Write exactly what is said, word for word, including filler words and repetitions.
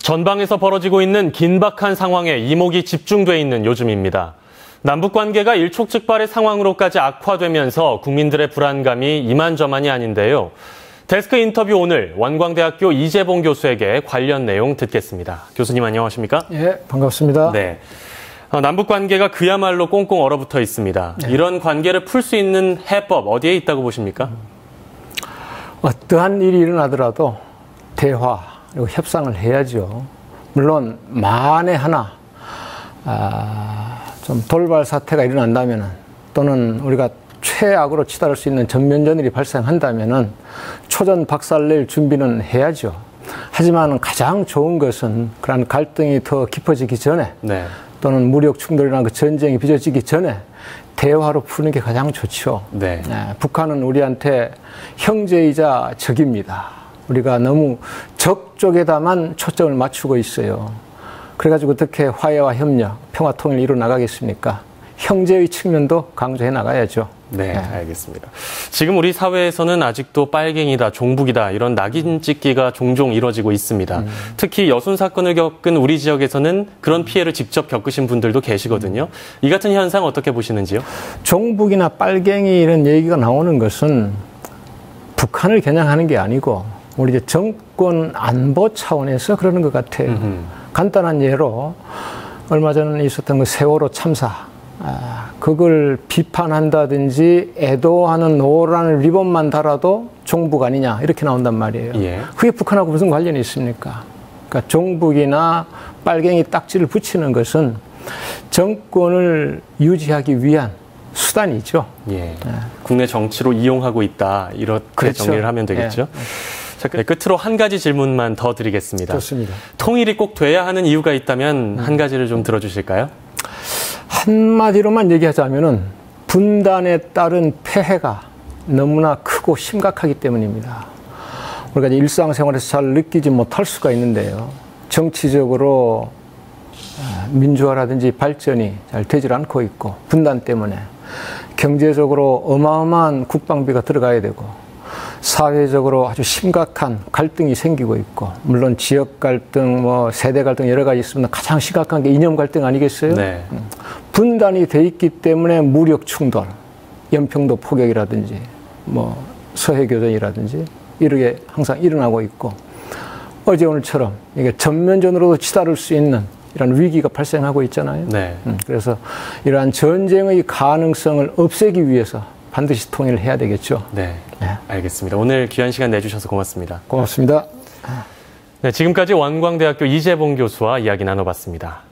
전방에서 벌어지고 있는 긴박한 상황에 이목이 집중돼 있는 요즘입니다. 남북 관계가 일촉즉발의 상황으로까지 악화되면서 국민들의 불안감이 이만저만이 아닌데요. 데스크 인터뷰 오늘 원광대학교 이재봉 교수에게 관련 내용 듣겠습니다. 교수님 안녕하십니까? 예, 반갑습니다. 네. 남북 관계가 그야말로 꽁꽁 얼어붙어 있습니다. 네. 이런 관계를 풀 수 있는 해법 어디에 있다고 보십니까? 어떠한 일이 일어나더라도 대화 그리고 협상을 해야죠. 물론 만에 하나 아, 좀 돌발 사태가 일어난다면은 또는 우리가 최악으로 치달을 수 있는 전면전일이 발생한다면은 초전 박살낼 준비는 해야죠. 하지만 가장 좋은 것은 그런 갈등이 더 깊어지기 전에 네. 또는 무력 충돌이나 그 전쟁이 빚어지기 전에 대화로 푸는 게 가장 좋죠. 네. 네, 북한은 우리한테 형제이자 적입니다. 우리가 너무 적 쪽에다만 초점을 맞추고 있어요. 그래가지고 어떻게 화해와 협력, 평화 통일을 이루어 나가겠습니까? 형제의 측면도 강조해 나가야죠. 네, 네, 알겠습니다. 지금 우리 사회에서는 아직도 빨갱이다, 종북이다 이런 낙인 찍기가 종종 이뤄지고 있습니다. 음. 특히 여순 사건을 겪은 우리 지역에서는 그런 피해를 직접 겪으신 분들도 계시거든요. 이 같은 현상 어떻게 보시는지요? 종북이나 빨갱이 이런 얘기가 나오는 것은 북한을 겨냥하는 게 아니고 우리 이제 정권 안보 차원에서 그러는 것 같아요. 음흠. 간단한 예로 얼마 전에 있었던 그 세월호 참사. 아, 그걸 비판한다든지 애도하는 노란 리본만 달아도 종북 아니냐 이렇게 나온단 말이에요. 예. 그게 북한하고 무슨 관련이 있습니까? 그러니까 종북이나 빨갱이 딱지를 붙이는 것은 정권을 유지하기 위한 수단이죠. 예. 예. 국내 정치로 이용하고 있다 이렇게 그렇죠. 정리를 하면 되겠죠. 예. 자, 끝으로 한 가지 질문만 더 드리겠습니다. 좋습니다. 통일이 꼭 돼야 하는 이유가 있다면 음. 한 가지를 좀 들어주실까요? 한마디로만 얘기하자면은 분단에 따른 폐해가 너무나 크고 심각하기 때문입니다. 우리가 이제 일상생활에서 잘 느끼지 못할 수가 있는데요. 정치적으로 민주화라든지 발전이 잘 되질 않고 있고 분단 때문에 경제적으로 어마어마한 국방비가 들어가야 되고 사회적으로 아주 심각한 갈등이 생기고 있고 물론 지역 갈등, 뭐 세대 갈등 여러 가지 있습니다. 가장 심각한 게 이념 갈등 아니겠어요? 네. 분단이 돼 있기 때문에 무력 충돌, 연평도 포격이라든지 뭐 서해 교전이라든지 이렇게 항상 일어나고 있고 어제 오늘처럼 이게 전면전으로도 치달을 수 있는 이런 위기가 발생하고 있잖아요. 네. 그래서 이러한 전쟁의 가능성을 없애기 위해서 반드시 통일을 해야 되겠죠. 네, 네, 알겠습니다. 오늘 귀한 시간 내주셔서 고맙습니다. 고맙습니다. 네, 지금까지 원광대학교 이재봉 교수와 이야기 나눠봤습니다.